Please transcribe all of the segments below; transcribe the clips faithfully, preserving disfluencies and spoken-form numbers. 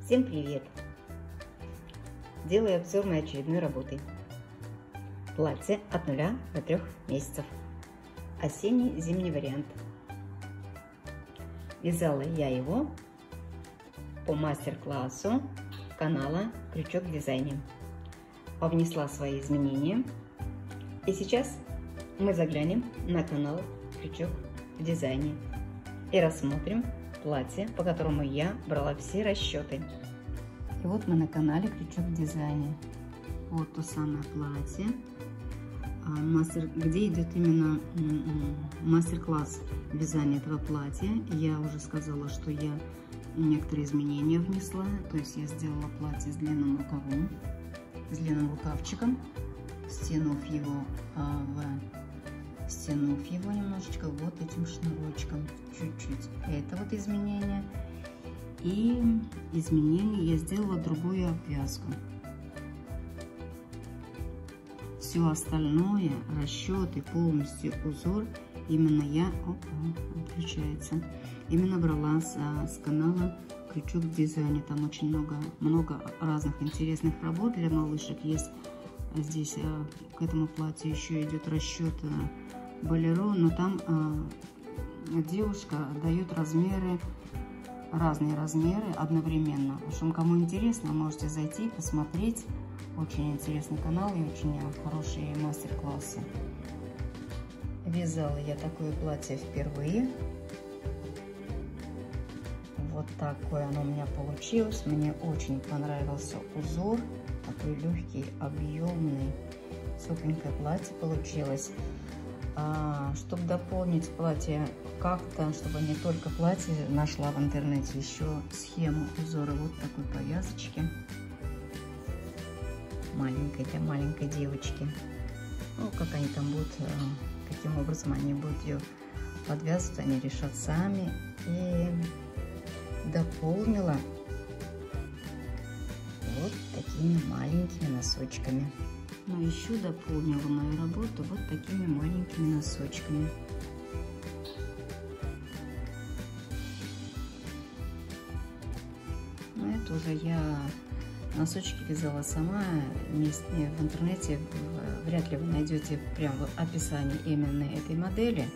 Всем привет! Делаю обзор моей очередной работы. Платье от нуля до трех месяцев. Осенний-зимний вариант. Вязала я его по мастер-классу канала Крючок в дизайне. Повнесла свои изменения. И сейчас мы заглянем на канал Крючок в дизайне и рассмотрим платье, по которому я брала все расчеты. И вот мы на канале Крючок в дизайне. Вот то самое платье, мастер, где идет именно мастер-класс вязания этого платья. Я уже сказала, что я некоторые изменения внесла. То есть я сделала платье с длинным рукавом, с длинным рукавчиком, стянув его в стянув его немножечко вот этим шнурочком, чуть-чуть. Это вот изменение. И изменение я сделала другую обвязку. Все остальное, расчеты, полностью узор, именно я, опа, отключается, именно брала с, с канала Крючок в дизайне. Там очень много, много разных интересных работ для малышек есть. Здесь к этому платью еще идет расчет болеро, но там э, девушка дает размеры, разные размеры одновременно. В общем, кому интересно, можете зайти, посмотреть. Очень интересный канал и очень хорошие мастер-классы. Вязала я такое платье впервые. Вот такое оно у меня получилось. Мне очень понравился узор. Такой легкий, объемный, сухонькое платье получилось. А, чтобы дополнить платье как-то, чтобы не только платье, нашла в интернете еще схему узора вот такой повязочки. Маленькой, для маленькой девочки. Ну, как они там будут, каким образом они будут ее подвязывать, они решат сами. И дополнила вот такими маленькими носочками. Но еще дополнила мою работу вот такими маленькими носочками. Ну, это уже я носочки вязала сама. Не, не, в интернете вряд ли вы найдете прям в описании именно этой модели.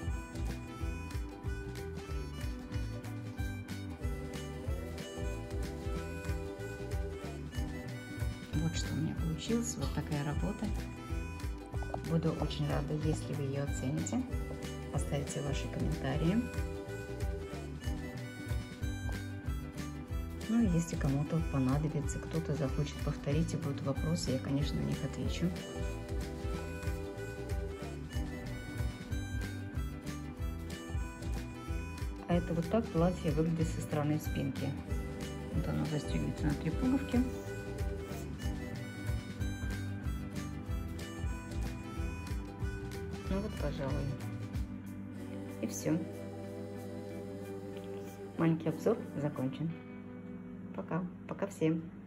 Вот что у меня получилось, вот такая работа. Буду очень рада, если вы ее оцените. Оставите ваши комментарии. Ну и если кому-то понадобится, кто-то захочет повторить и будут вопросы, я, конечно, на них отвечу. А это вот так платье выглядит со стороны спинки. Вот оно застегивается на три пуговки. Ну вот, пожалуй, и все. Маленький обзор закончен. Пока. Пока всем.